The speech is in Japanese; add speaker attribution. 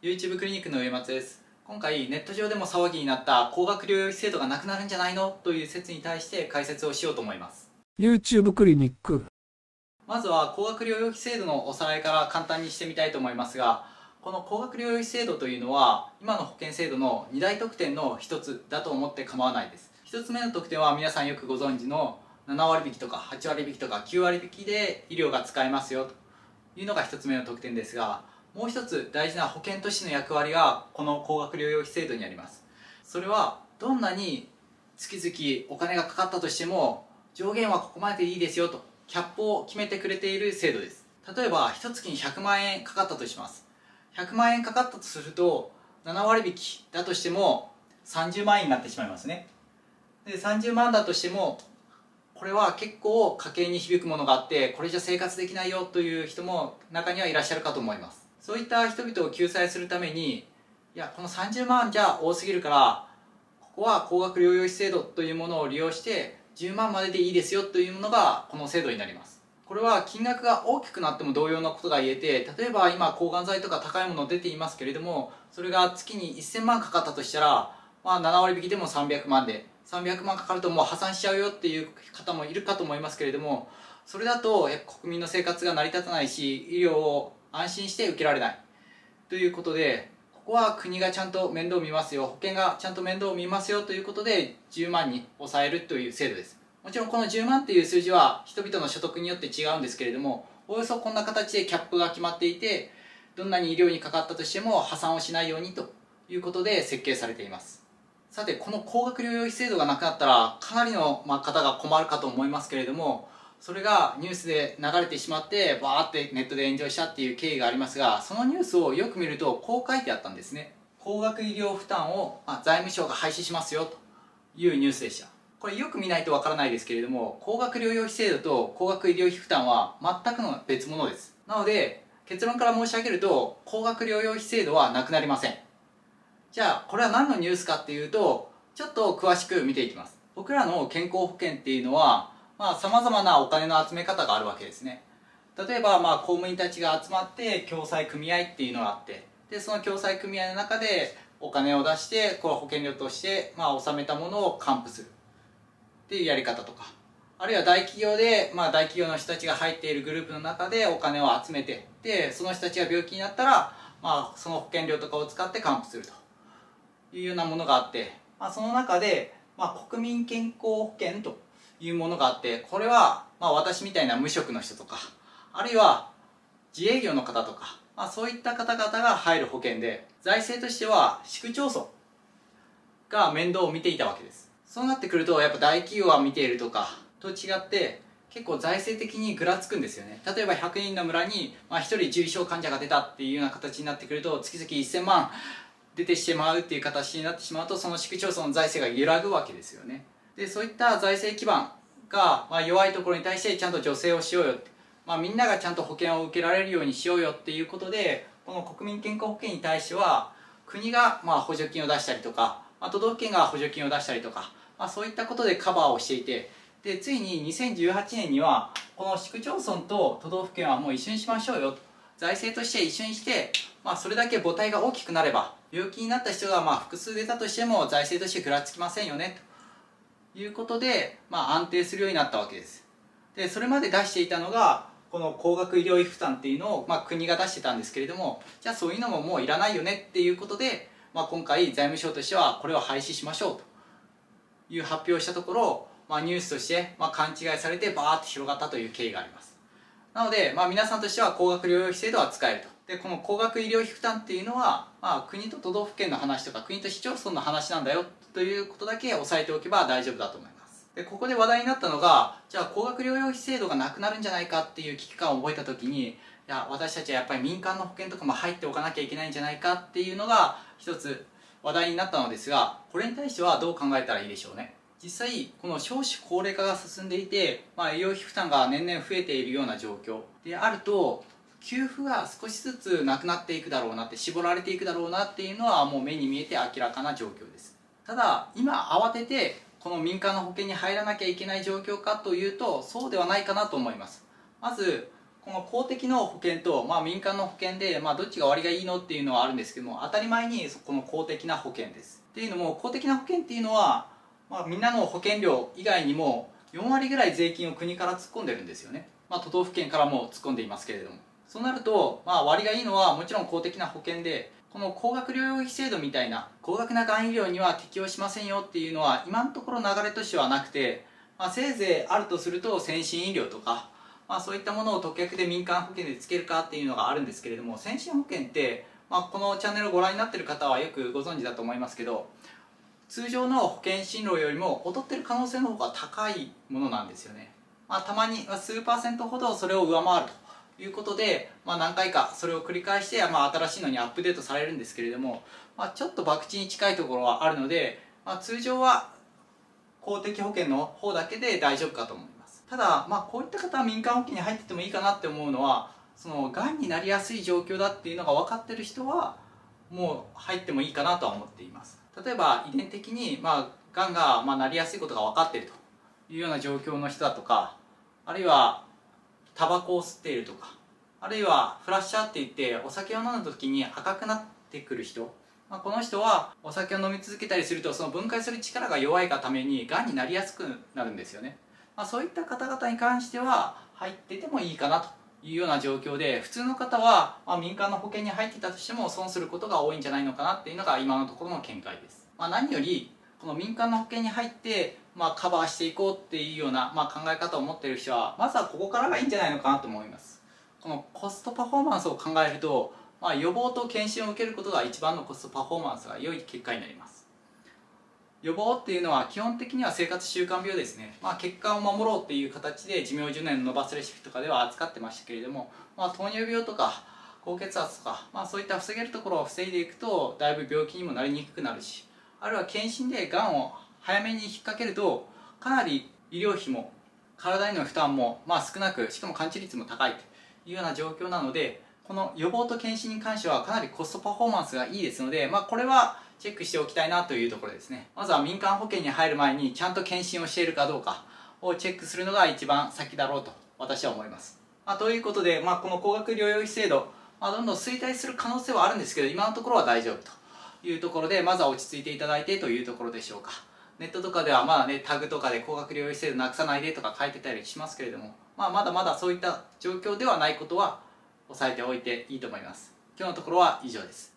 Speaker 1: YouTube クリニックの上松です。今回ネット上でも騒ぎになった高額療養費制度がなくなるんじゃないのという説に対して解説をしようと思います。
Speaker 2: YouTube クリニック。
Speaker 1: まずは高額療養費制度のおさらいから簡単にしてみたいと思いますが、この高額療養費制度というのは今の保険制度の2大特典の一つだと思って構わないです。1つ目の特典は皆さんよくご存知の7割引きとか8割引きとか9割引きで医療が使えますよというのが1つ目の特典ですが、もう一つ大事な保険としての役割がこの高額療養費制度にあります。それはどんなに月々お金がかかったとしても上限はここまででいいですよとキャップを決めてくれている制度です。例えば1月に100万円かかったとします。100万円かかったとすると7割引きだとしても30万円になってしまいますね。で30万だとしてもこれは結構家計に響くものがあってこれじゃ生活できないよという人も中にはいらっしゃるかと思います。そういった人々を救済するために、いやこの30万じゃ多すぎるからここは高額療養費制度というものを利用して10万まででいいですよというのがこの制度になります。これは金額が大きくなっても同様なことが言えて、例えば今抗がん剤とか高いもの出ていますけれども、それが月に1000万かかったとしたら、7割引きでも300万で300万かかるともう破産しちゃうよっていう方もいるかと思いますけれども、それだと国民の生活が成り立たないし医療を安心して受けられないということで、ここは国がちゃんと面倒を見ますよ、保険がちゃんと面倒を見ますよということで10万に抑えるという制度です。もちろんこの10万という数字は人々の所得によって違うんですけれども、およそこんな形でキャップが決まっていて、どんなに医療にかかったとしても破産をしないようにということで設計されています。さてこの高額療養費制度がなくなったらかなりの方が困るかと思いますけれども、それがニュースで流れてしまってバーってネットで炎上したっていう経緯がありますが、そのニュースをよく見るとこう書いてあったんですね。高額医療負担を財務省が廃止しますよというニュースでした。これよく見ないとわからないですけれども、高額療養費制度と高額医療費負担は全くの別物です。なので結論から申し上げると高額療養費制度はなくなりません。じゃあこれは何のニュースかっていうと、ちょっと詳しく見ていきます。僕らの健康保険っていうのはさまざまなお金の集め方があるわけですね。例えば公務員たちが集まって共済組合っていうのがあって、でその共済組合の中でお金を出してこれ保険料として納めたものを還付するっていうやり方とか、あるいは大企業で、大企業の人たちが入っているグループの中でお金を集めて、でその人たちが病気になったら、その保険料とかを使って還付するというようなものがあって、その中で、国民健康保険というものがあって、これは私みたいな無職の人とか、あるいは自営業の方とか、そういった方々が入る保険で、財政としては市区町村が面倒を見ていたわけです。そうなってくるとやっぱ大企業が見ているとかと違って結構財政的にぐらつくんですよね。例えば100人の村に1人重症患者が出たっていうような形になってくると、月々1000万出てしまうっていう形になってしまうと、その市区町村の財政が揺らぐわけですよね。でそういった財政基盤が弱いところに対してちゃんと助成をしようよって、みんながちゃんと保険を受けられるようにしようよっていうことで、この国民健康保険に対しては国が補助金を出したりとか、都道府県が補助金を出したりとか、そういったことでカバーをしていて、でついに2018年にはこの市区町村と都道府県はもう一緒にしましょうよと、財政として一緒にして、それだけ母体が大きくなれば病気になった人が複数出たとしても財政としてぐらつきませんよねということで、安定するようになったわけです。でそれまで出していたのがこの高額医療費負担っていうのを、国が出してたんですけれども、じゃあそういうのももういらないよねっていうことで、今回財務省としてはこれを廃止しましょうという発表をしたところ、ニュースとして勘違いされてバーッと広がったという経緯があります。なので、皆さんとしては高額療養費制度は使えると。でこの高額医療費負担っていうのは、国と都道府県の話とか国と市町村の話なんだよということだけ押さえておけば大丈夫だと思います。でここで話題になったのが、じゃあ高額療養費制度がなくなるんじゃないかっていう危機感を覚えた時に、いや私たちはやっぱり民間の保険とかも入っておかなきゃいけないんじゃないかっていうのが一つ話題になったのですが、これに対してはどう考えたらいいでしょうね。実際この少子高齢化が進んでいて、医療費負担が年々増えているような状況であると、給付が少しずつなくなっていくだろうなって、絞られていくだろうなっていうのはもう目に見えて明らかな状況です。ただ今慌ててこの民間の保険に入らなきゃいけない状況かというとそうではないかなと思います。まずこの公的の保険と、民間の保険で、どっちが割がいいのっていうのはあるんですけども、当たり前にこの公的な保険です。っていうのも、公的な保険っていうのは、みんなの保険料以外にも4割ぐらい税金を国から突っ込んでるんですよね。都道府県からも突っ込んでいますけれども、そうなると、割がいいのはもちろん公的な保険で、この高額療養費制度みたいな高額ながん医療には適用しませんよっていうのは今のところ流れとしてはなくて、せいぜいあるとすると先進医療とか、そういったものを特約で民間保険でつけるかっていうのがあるんですけれども、先進保険って、このチャンネルをご覧になっている方はよくご存知だと思いますけど、通常の保険診療よりも劣ってる可能性の方が高いものなんですよね。たまに数%ほどそれを上回るということで、何回かそれを繰り返して、新しいのにアップデートされるんですけれども、ちょっと博打に近いところはあるので、通常は公的保険の方だけで大丈夫かと思います。ただ、こういった方は民間保険に入っててもいいかなって思うのは、そのがんになりやすい状況だっていうのが分かってる人はもう入ってもいいかなとは思っています。例えば遺伝的にがんがなりやすいことが分かっているというような状況の人だとか、あるいはタバコを吸っているとか、あるいはフラッシャーっていってお酒を飲んだ時に赤くなってくる人、この人はお酒を飲み続けたりするとその分解する力が弱いがためにがんになりやすくなるんですよね。そういった方々に関しては入っててもいいかなというような状況で、普通の方は民間の保険に入っていたとしても損することが多いんじゃないのかなっていうのが今のところの見解です。何よりこの民間の保険に入ってカバーしていこうっていうような考え方を持っている人はまずはここからがいいんじゃないのかなと思います。このコストパフォーマンスを考えると、予防と検診を受けることが一番のコストパフォーマンスが良い結果になります。予防っていうのは基本的には生活習慣病ですね。血管を守ろうっていう形で寿命10年伸ばすレシピとかでは扱ってましたけれども、糖尿病とか高血圧とか、そういった防げるところを防いでいくとだいぶ病気にもなりにくくなるし、あるいは検診でがんを早めに引っ掛けるとかなり医療費も体への負担も少なく、しかも完治率も高いというような状況なので、この予防と検診に関してはかなりコストパフォーマンスがいいですので、これはチェックしておきたいなというところですね。まずは民間保険に入る前にちゃんと検診をしているかどうかをチェックするのが一番先だろうと私は思います。ということで、この高額療養費制度、どんどん衰退する可能性はあるんですけど、今のところは大丈夫というところで、まずは落ち着いていただいてというところでしょうか。ネットとかではタグとかで高額療養費制度なくさないでとか書いてたりしますけれども、まだまだそういった状況ではないことは押さえておいていいと思います。今日のところは以上です。